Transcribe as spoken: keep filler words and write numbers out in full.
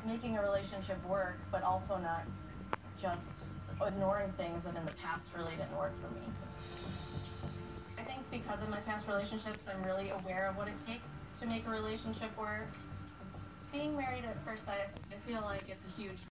making a relationship work, but also not just ignoring things that in the past really didn't work for me. I think because of my past relationships, I'm really aware of what it takes to make a relationship work. Being married at first sight, I feel like it's a huge